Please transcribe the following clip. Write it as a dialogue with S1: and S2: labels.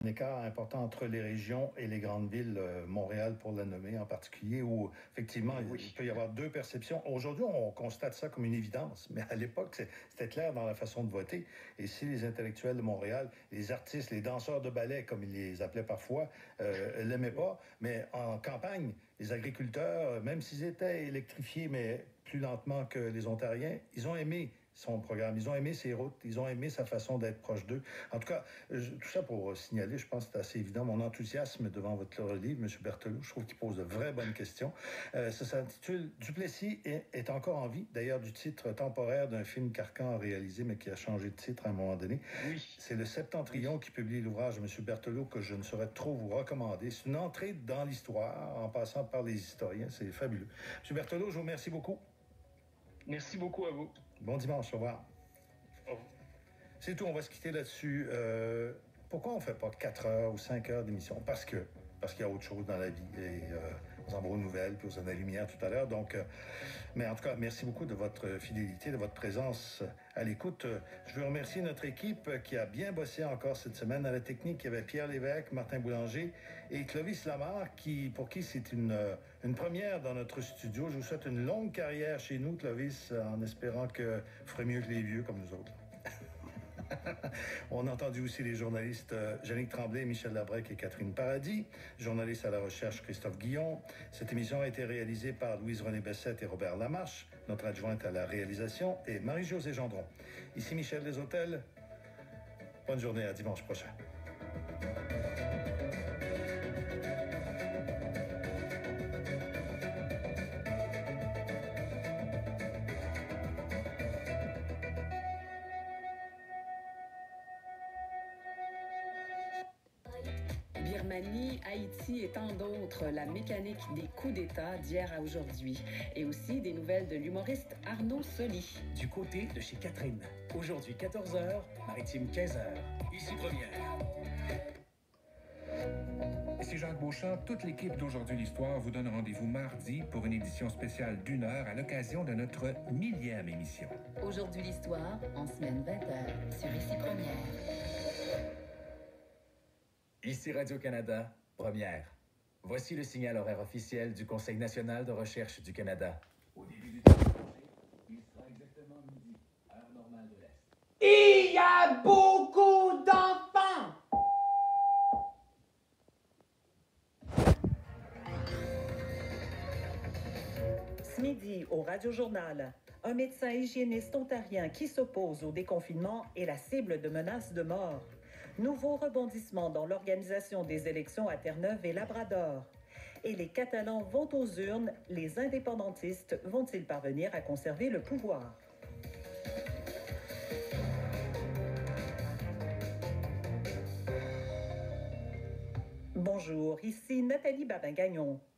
S1: écart important entre les régions et les grandes villes, Montréal pour la nommer en particulier, où effectivement il peut y avoir deux perceptions. Aujourd'hui, on constate ça comme une évidence, mais à l'époque, c'était clair dans la façon de voter. Et si les intellectuels de Montréal, les artistes, les danseurs de ballet, comme ils les appelaient parfois, l'aimaient pas, mais en campagne, les agriculteurs, même s'ils étaient électrifiés, mais plus lentement que les Ontariens, ils ont aimé son programme. Ils ont aimé ses routes, ils ont aimé sa façon d'être proche d'eux. En tout cas, tout ça pour signaler, je pense que c'est assez évident, mon enthousiasme devant votre livre, M. Berthelot. Je trouve qu'il pose de vraies bonnes questions. Ça s'intitule Duplessis est encore en vie, d'ailleurs du titre temporaire d'un film qu'Arcan a réalisé, mais qui a changé de titre à un moment donné.
S2: Oui.
S1: C'est le Septentrion qui publie l'ouvrage de M. Berthelot que je ne saurais trop vous recommander. C'est une entrée dans l'histoire en passant par les historiens. C'est fabuleux. M. Berthelot, je vous remercie beaucoup.
S2: Merci beaucoup à vous.
S1: Bon dimanche, au revoir. C'est tout, on va se quitter là-dessus. Pourquoi on ne fait pas 4 heures ou 5 heures d'émission? Parce qu'il y a autre chose dans la vie. Et vous en aux nouvelles, puis vous en avez lumière tout à l'heure. Donc, mais en tout cas, merci beaucoup de votre fidélité, de votre présence à l'écoute. Je veux remercier notre équipe qui a bien bossé encore cette semaine. À la technique, il y avait Pierre Lévesque, Martin Boulanger et Clovis Lamar, pour qui c'est une première dans notre studio. Je vous souhaite une longue carrière chez nous, Clovis, en espérant que vous ferez mieux que les vieux comme nous autres. On a entendu aussi les journalistes Jannick Tremblay, Michel Labrec et Catherine Paradis, journalistes à la recherche Christophe Guillon. Cette émission a été réalisée par Louise-Renée Bessette et Robert Lamarche. Notre adjointe à la réalisation est Marie-Josée Gendron. Ici Michel Desautels. Bonne journée, à dimanche prochain.
S3: Birmanie, Haïti et tant d'autres, la mécanique des coups d'État d'hier à aujourd'hui. Et aussi des nouvelles de l'humoriste Arnaud Soli.
S4: Du côté de chez Catherine. Aujourd'hui 14h, Maritime 15h. Ici Première.
S5: Ici Jacques Beauchamp, toute l'équipe d'Aujourd'hui l'Histoire vous donne rendez-vous mardi pour une édition spéciale d'1 heure à l'occasion de notre 1000e émission.
S3: Aujourd'hui l'Histoire, en semaine 20h, sur Ici Première.
S4: Ici Radio-Canada, Première. Voici le signal horaire officiel du Conseil national de recherche du Canada. Au début du temps, il sera exactement midi, heure normale de l'Est.
S6: Il y a beaucoup d'enfants!
S7: Ce midi, au Radio-Journal, un médecin hygiéniste ontarien qui s'oppose au déconfinement est la cible de menaces de mort. Nouveau rebondissement dans l'organisation des élections à Terre-Neuve et Labrador. Et les Catalans vont aux urnes, les indépendantistes vont-ils parvenir à conserver le pouvoir? Bonjour, ici Nathalie Babin-Gagnon.